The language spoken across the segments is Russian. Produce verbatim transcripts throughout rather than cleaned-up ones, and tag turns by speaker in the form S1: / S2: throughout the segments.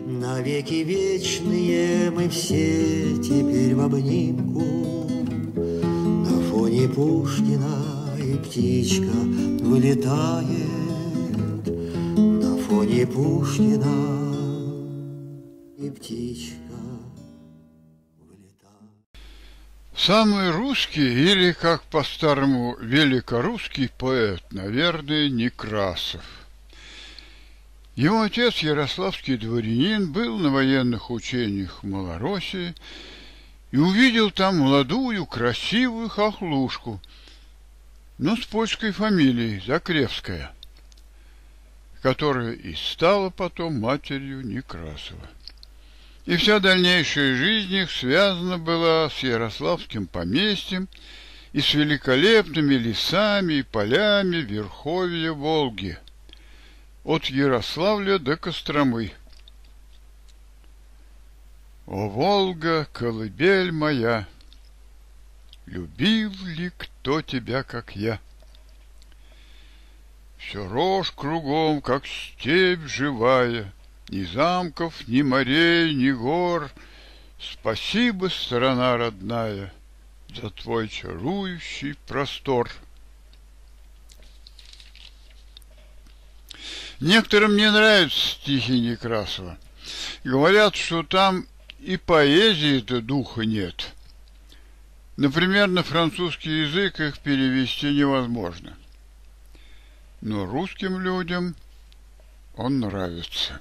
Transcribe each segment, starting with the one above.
S1: Навеки вечные мы все теперь в обнимку. На фоне Пушкина и птичка вылетает. На фоне Пушкина и птичка вылетает.
S2: Самый русский, или, как по-старому, великорусский поэт, наверное, Некрасов. Его отец, ярославский дворянин, был на военных учениях в Малороссии и увидел там молодую, красивую хохлушку, но с польской фамилией, Закревская, которая и стала потом матерью Некрасова. И вся дальнейшая жизнь их связана была с ярославским поместьем и с великолепными лесами и полями верховья Волги, от Ярославля до Костромы. О, Волга, колыбель моя, любил ли кто тебя, как я? Все рожь кругом, как степь живая, ни замков, ни морей, ни гор. Спасибо, страна родная, за твой чарующий простор. Некоторым не нравятся стихи Некрасова. Говорят, что там и поэзии-то духа нет. Например, на французский язык их перевести невозможно. Но русским людям он нравится.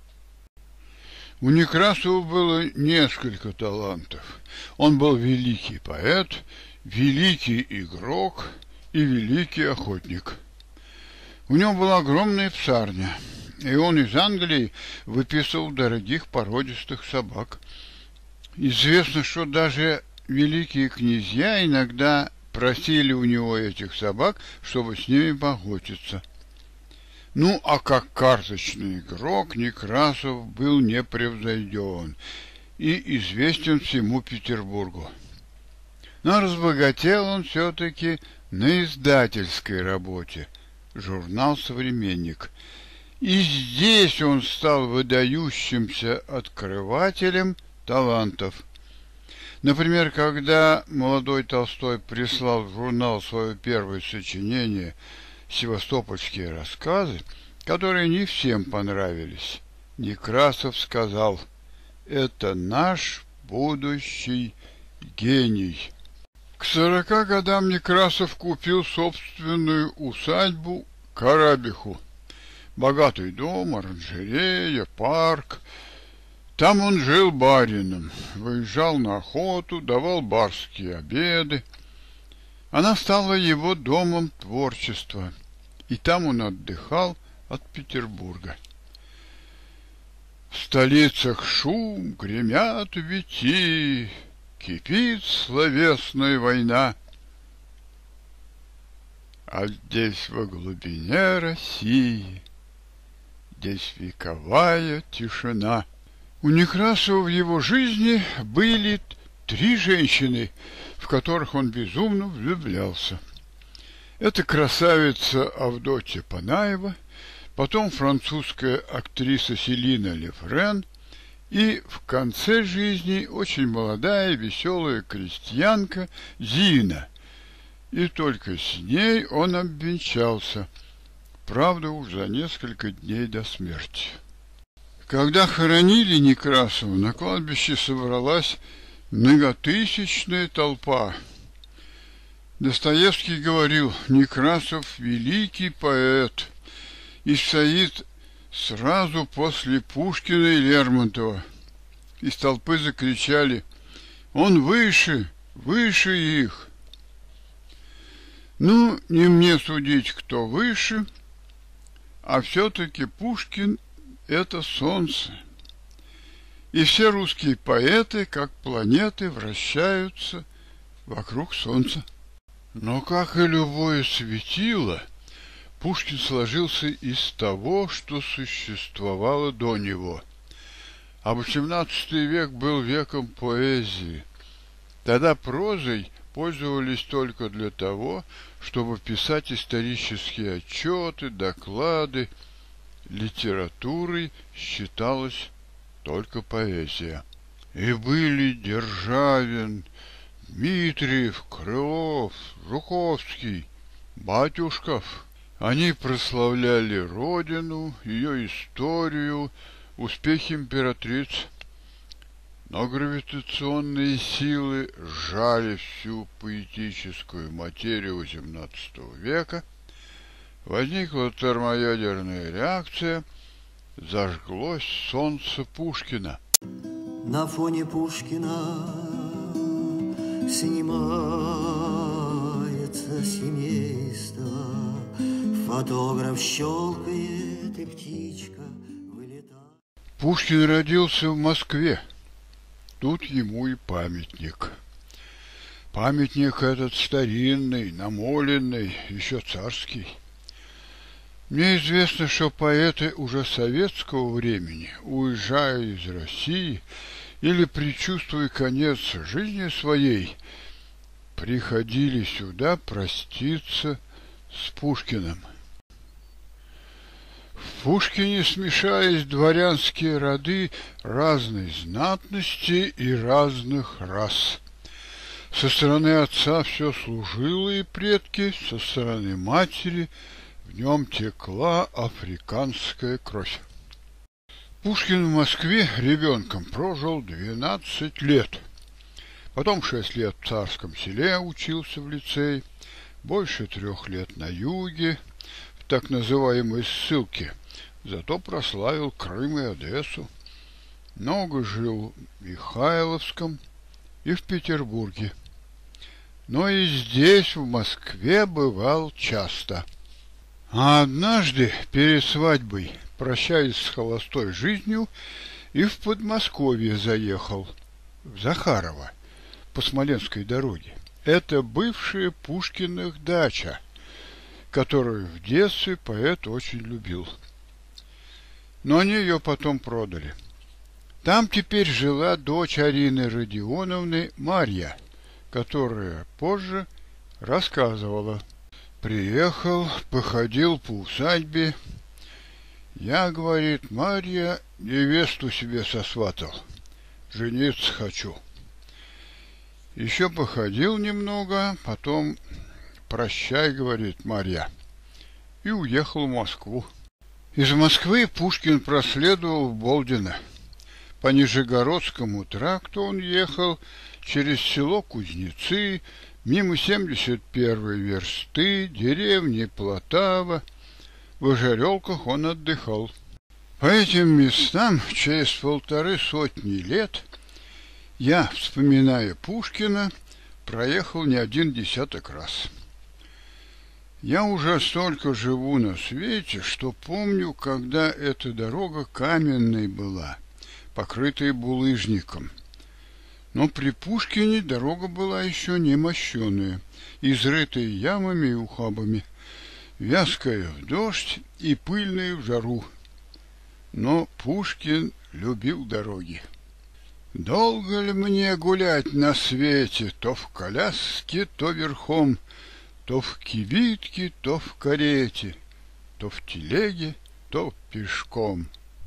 S2: У Некрасова было несколько талантов. Он был великий поэт, великий игрок и великий охотник. У него была огромная псарня, и он из Англии выписывал дорогих породистых собак. Известно, что даже великие князья иногда просили у него этих собак, чтобы с ними поохотиться. Ну, а как карточный игрок Некрасов был непревзойден и известен всему Петербургу. Но разбогател он все-таки на издательской работе, журнал «Современник». И здесь он стал выдающимся открывателем талантов. Например, когда молодой Толстой прислал в журнал свое первое сочинение «Севастопольские рассказы», которые не всем понравились, Некрасов сказал: «Это наш будущий гений». К сорока годам Некрасов купил собственную усадьбу Карабиху. Богатый дом, оранжерея, парк. Там он жил барином, выезжал на охоту, давал барские обеды. Она стала его домом творчества, и там он отдыхал от Петербурга. В столицах шум, гремят вити, кипит словесная война, а здесь во глубине России, здесь вековая тишина. У Некрасова в его жизни были три женщины, в которых он безумно влюблялся. Это красавица Авдотья Панаева, потом французская актриса Селина Лефрен и в конце жизни очень молодая веселая крестьянка Зина. И только с ней он обвенчался, правда, уж за несколько дней до смерти. Когда хоронили Некрасова, на кладбище собралась многотысячная толпа. Достоевский говорил: Некрасов — великий поэт, и стоит сразу после Пушкина и Лермонтова. Из толпы закричали: он выше, выше их. Ну, не мне судить, кто выше, а все-таки Пушкин — это солнце. И все русские поэты, как планеты, вращаются вокруг солнца. Но, как и любое светило, Пушкин сложился из того, что существовало до него. А восемнадцатый век был веком поэзии. Тогда прозой пользовались только для того, чтобы писать исторические отчеты, доклады. Литературой считалось только поэзия. И были Державин, Дмитриев, Крылов, Жуковский, Батюшков. Они прославляли родину, ее историю, успехи императриц. Но гравитационные силы сжали всю поэтическую материю семнадцатого века. Возникла термоядерная реакция, зажглось солнце Пушкина.
S1: На фоне Пушкина снимается семейство, фотограф щелкает, и птичка вылетает.
S2: Пушкин родился в Москве. Тут ему и памятник. Памятник этот старинный, намоленный, еще царский. Мне известно, что поэты уже советского времени, уезжая из России или предчувствуя конец жизни своей, приходили сюда проститься с Пушкиным. В Пушкине смешались дворянские роды разной знатности и разных рас. Со стороны отца все служилые предки, со стороны матери в нем текла африканская кровь. Пушкин в Москве ребенком прожил двенадцать лет. Потом шесть лет в Царском Селе учился в лицее, больше трех лет на юге, в так называемой ссылке, зато прославил Крым и Одессу. Много жил в Михайловском и в Петербурге. Но и здесь, в Москве, бывал часто. А однажды, перед свадьбой, прощаясь с холостой жизнью, и в Подмосковье заехал, в Захарово, по Смоленской дороге. Это бывшая Пушкиных дача, которую в детстве поэт очень любил. Но они ее потом продали. Там теперь жила дочь Арины Родионовны Марья, которая позже рассказывала. Приехал, походил по усадьбе. Я, говорит, Марья, невесту себе сосватал. Жениться хочу. Еще походил немного, потом прощай, говорит Марья, и уехал в Москву. Из Москвы Пушкин проследовал в Болдино. По Нижегородскому тракту он ехал через село Кузнецы, мимо семьдесят первой версты, деревни Платава. В Ожерелках он отдыхал. По этим местам через полторы сотни лет я, вспоминая Пушкина, проехал не один десяток раз. Я уже столько живу на свете, что помню, когда эта дорога каменной была, покрытая булыжником. Но при Пушкине дорога была еще не мощеная, изрытая ямами и ухабами, вязкая в дождь и пыльная в жару. Но Пушкин любил дороги. Долго ли мне гулять на свете, то в коляске, то верхом, то в кибитке, то в карете, то в телеге, то пешком.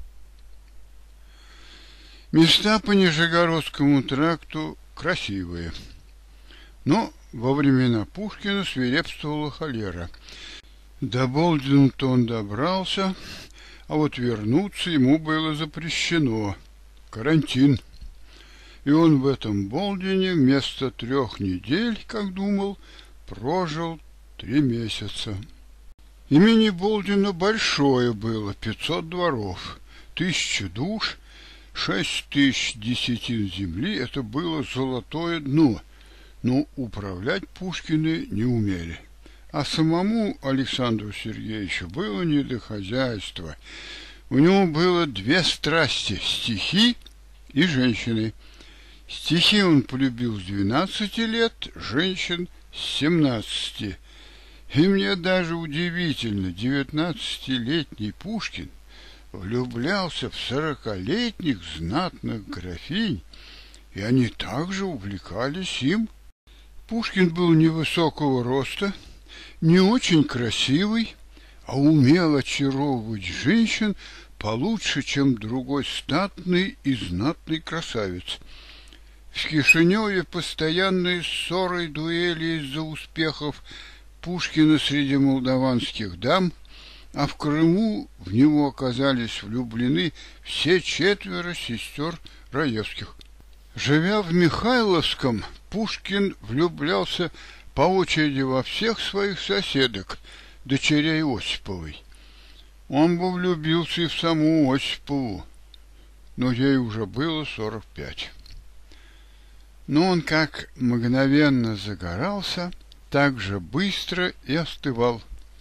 S2: Места по Нижегородскому тракту красивые. Но во времена Пушкина свирепствовала холера. До Болдина-то он добрался, а вот вернуться ему было запрещено. Карантин. И он в этом Болдине вместо трех недель, как думал, прожил три месяца. Имени Болдина большое было, пятьсот дворов, тысяча душ, шесть тысяч десятин земли. Это было золотое дно, но управлять Пушкины не умели. А самому Александру Сергеевичу было не до хозяйства. У него было две страсти – стихи и женщины. Стихи он полюбил с двенадцати лет, женщин с семнадцати. И мне даже удивительно, девятнадцатилетний Пушкин влюблялся в сорокалетних знатных графинь, и они также увлекались им. Пушкин был невысокого роста, не очень красивый, а умел очаровывать женщин получше, чем другой статный и знатный красавец. В Кишиневе постоянные ссоры и дуэли из-за успехов Пушкина среди молдаванских дам, а в Крыму в него оказались влюблены все четверо сестер Раевских. Живя в Михайловском, Пушкин влюблялся по очереди во всех своих соседок, дочерей Осиповой. Он бы влюбился и в саму Осипову, но ей уже было сорок пять. Но он как мгновенно загорался, так же быстро и остывал.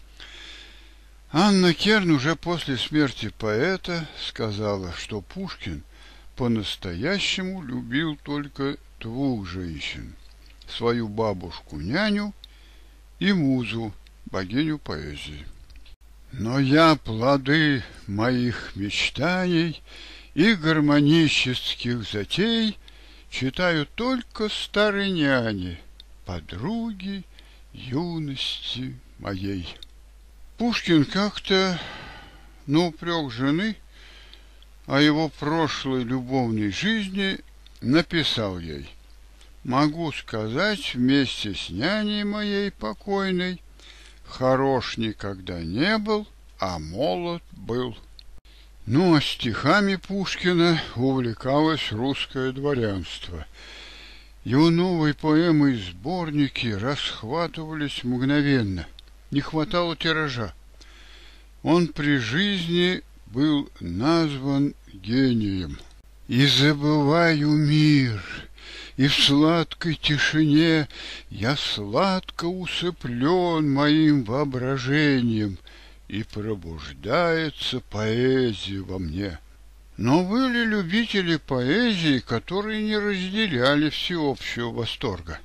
S2: Анна Керн уже после смерти поэта сказала, что Пушкин по-настоящему любил только двух женщин: свою бабушку-няню и музу, богиню поэзии. Но я плоды моих мечтаний и гармонических затей читаю только старой няне, подруги юности моей. Пушкин как-то на упрек жены о его прошлой любовной жизни написал ей: «Могу сказать вместе с няней моей покойной, хорош никогда не был, а молод был». Ну, а стихами Пушкина увлекалось русское дворянство. Его новые поэмы и сборники расхватывались мгновенно, не хватало тиража. Он при жизни был назван гением. «И забываю мир, и в сладкой тишине я сладко усыплен моим воображением, и пробуждается поэзия во мне». Но были любители поэзии, которые не разделяли всеобщего восторга.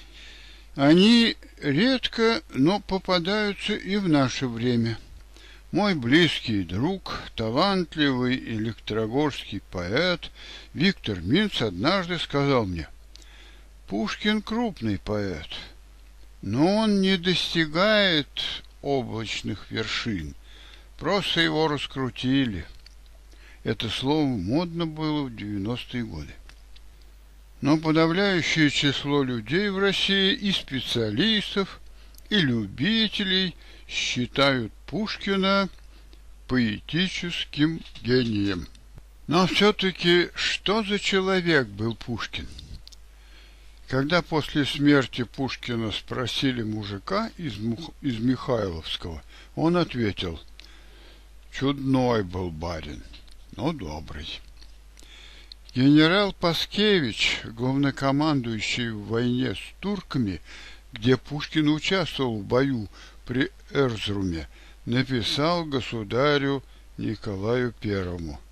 S2: Они редко, но попадаются и в наше время. Мой близкий друг, талантливый электрогорский поэт Виктор Минц однажды сказал мне: «Пушкин крупный поэт, но он не достигает облачных вершин, просто его раскрутили». Это слово модно было в девяностые годы. Но подавляющее число людей в России, и специалистов, и любителей, считают Пушкина поэтическим гением. Но все-таки что за человек был Пушкин? Когда после смерти Пушкина спросили мужика из, Мух... из Михайловского, он ответил: «Чудной был барин, но добрый». Генерал Паскевич, главнокомандующий в войне с турками, где Пушкин участвовал в бою при Эрзруме, написал государю Николаю Первому: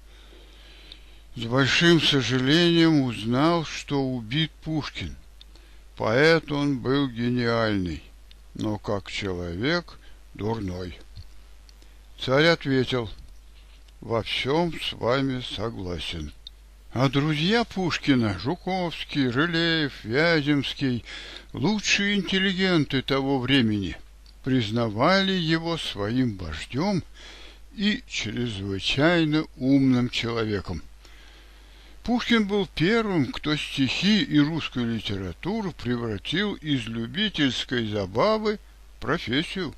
S2: «С большим сожалением узнал, что убит Пушкин. Поэт он был гениальный, но как человек дурной». Царь ответил: «Во всем с вами согласен». А друзья Пушкина, Жуковский, Рылеев, Вяземский, лучшие интеллигенты того времени, признавали его своим вождем и чрезвычайно умным человеком. Пушкин был первым, кто стихи и русскую литературу превратил из любительской забавы в профессию.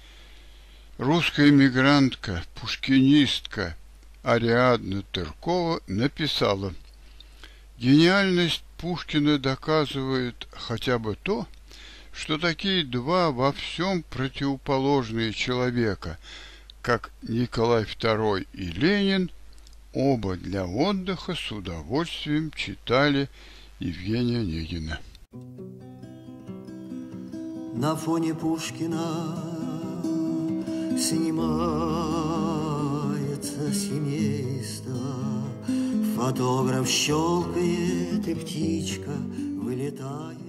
S2: Русская эмигрантка, пушкинистка Ариадна Тыркова написала: «Гениальность Пушкина доказывает хотя бы то, что такие два во всем противоположные человека, как Николай Второй и Ленин, оба для отдыха с удовольствием читали Евгения Онегина».
S1: На фоне Пушкина снимается семейство, фотограф щелкает, и птичка вылетает.